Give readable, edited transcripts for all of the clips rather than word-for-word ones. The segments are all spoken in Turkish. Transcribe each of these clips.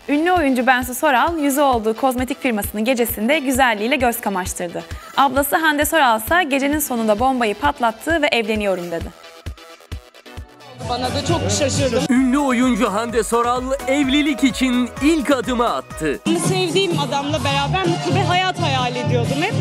Ünlü oyuncu Bensu Soral, yüzü olduğu kozmetik firmasının gecesinde güzelliğiyle göz kamaştırdı. Ablası Hande Soral ise gecenin sonunda bombayı patlattı ve evleniyorum dedi. Bana da çok şaşırdım. Ünlü oyuncu Hande Soral evlilik için ilk adımı attı. Sevdiğim adamla beraber mutlu bir hayat hayal ediyordum hep.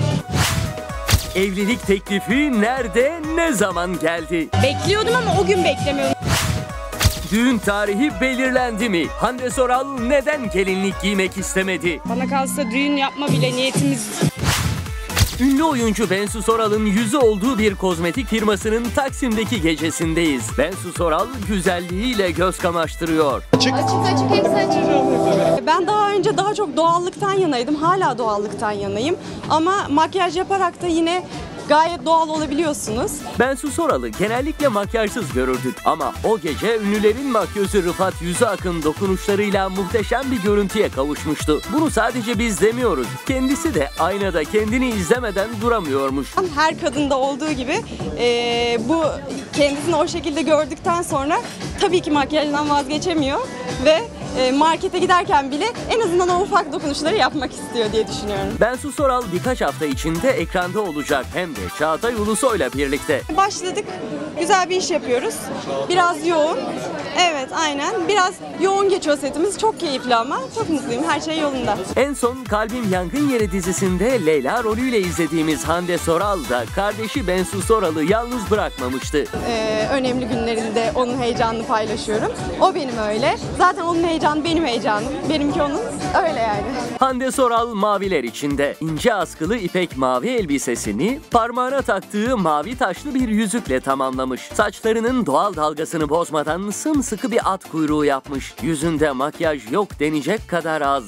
Evlilik teklifi nerede, ne zaman geldi? Bekliyordum ama o gün beklemiyordum. Düğün tarihi belirlendi mi? Hande Soral neden gelinlik giymek istemedi? Bana kalsa düğün yapma bile niyetimiz. Ünlü oyuncu Bensu Soral'ın yüzü olduğu bir kozmetik firmasının Taksim'deki gecesindeyiz. Bensu Soral güzelliğiyle göz kamaştırıyor. Açık hepsi açık. Ben daha önce daha çok doğallıktan yanaydım. Hala doğallıktan yanayım. Ama makyaj yaparak da yine gayet doğal olabiliyorsunuz. Bensu Soral'ı genellikle makyajsız görürdük ama o gece ünlülerin makyözü Rıfat Yüzüak'ın dokunuşlarıyla muhteşem bir görüntüye kavuşmuştu. Bunu sadece biz demiyoruz. Kendisi de aynada kendini izlemeden duramıyormuş. Her kadında olduğu gibi bu kendisini o şekilde gördükten sonra tabii ki makyajdan vazgeçemiyor ve markete giderken bile en azından o ufak dokunuşları yapmak istiyor diye düşünüyorum. Bensu Soral birkaç hafta içinde ekranda olacak, hem de Çağatay Ulusoy'la birlikte. Başladık. Güzel bir iş yapıyoruz. Biraz yoğun. Evet, aynen. Biraz yoğun geçiyor setimiz. Çok keyifli ama. Çok mutluyum. Her şey yolunda. En son Kalbim Yangın Yeri dizisinde Leyla rolüyle izlediğimiz Hande Soral da kardeşi Bensu Soral'ı yalnız bırakmamıştı. Önemli günlerinde onun heyecanını paylaşıyorum. O benim öyle. Zaten onun heyecanı benim heyecanım. Benimki onun. Öyle yani. Hande Soral maviler içinde. İnce askılı ipek mavi elbisesini parmağına taktığı mavi taşlı bir yüzükle tamamlamış. Saçlarının doğal dalgasını bozmadan sımsıkı bir at kuyruğu yapmış. Yüzünde makyaj yok denecek kadar az.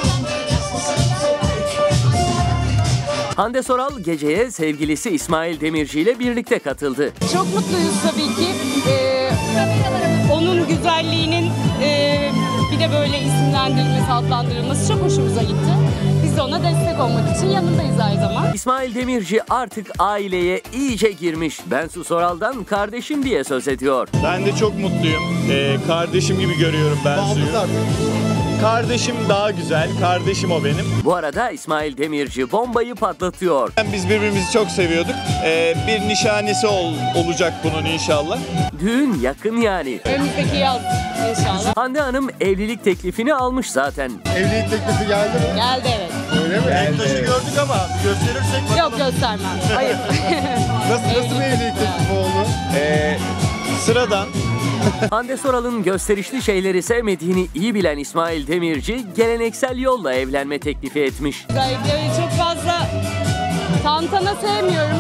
Hande Soral geceye sevgilisi İsmail Demirci ile birlikte katıldı. Çok mutluyuz tabii ki. Onun güzelliğinin bir de böyle isimlendirilmesi, adlandırılması çok hoşumuza gitti. Biz de ona destek olmak için yanındayız her zaman. İsmail Demirci artık aileye iyice girmiş. Bensu Soral'dan kardeşim diye söz ediyor. Ben de çok mutluyum. Kardeşim gibi görüyorum Bensu'yu. Kardeşim daha güzel. Kardeşim o benim. Bu arada İsmail Demirci bombayı patlatıyor. Biz birbirimizi çok seviyorduk. Bir nişanesi olacak bunun inşallah. Düğün yakın yani. Önümüzdeki yaz inşallah. Hande Hanım evlilik teklifini almış zaten. Evlilik teklifi geldi mi? Geldi evet. Öyle mi? Renk taşı gördük ama gösterirsek... Yok göstermem. Hayır. Nasıl bir evlilik teklifi oldu? Sıradan. Hande Soral'ın gösterişli şeyleri sevmediğini iyi bilen İsmail Demirci geleneksel yolla evlenme teklifi etmiş. Özellikle çok fazla tantana sevmiyorum.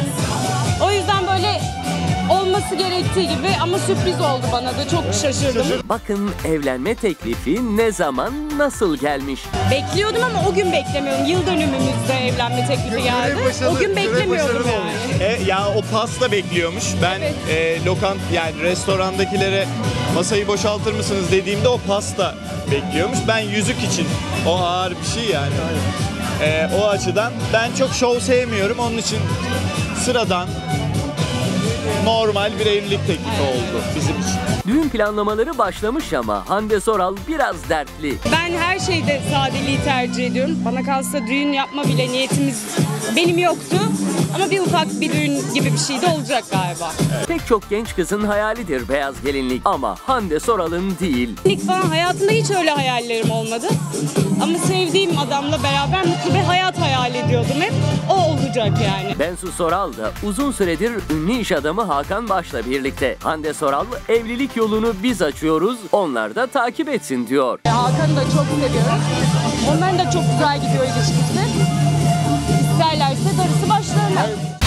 O yüzden böyle olması gerektiği gibi ama sürpriz oldu bana da. Çok şaşırdım. Bakın evlenme teklifi ne zaman, nasıl gelmiş. Bekliyordum ama o gün beklemiyordum. Yıl dönümümüzde evlenme teklifi geldi. O gün beklemiyordum yani. Ya o pasta bekliyormuş. Ben yani restorandakilere masayı boşaltır mısınız dediğimde o pasta bekliyormuş. Ben yüzük için. O ağır bir şey yani. O açıdan ben çok şov sevmiyorum. Onun için sıradan normal bir evlilik teklifi oldu bizim için. Düğün planlamaları başlamış ama Hande Soral biraz dertli. Ben her şeyde sadeliği tercih ediyorum. Bana kalsa düğün yapma bile niyetimiz benim yoktu. Ama bir ufak bir düğün gibi bir şey de olacak galiba. Pek çok genç kızın hayalidir beyaz gelinlik ama Hande Soral'ın değil. İlk falan hayatımda hiç öyle hayallerim olmadı. Ama sevdiğim adamla beraber mutlu bir hayat hayal ediyordum hep. O olacak yani. Bensu Soral da uzun süredir ünlü iş adamı Hakan Baş'la birlikte. Hande Soral evlilik yolunu biz açıyoruz, onlar da takip etsin diyor. Hakan'ı da çok seviyorum. Onların da çok güzel gidiyor ilişkisi. İsterlerse darısı başlarına.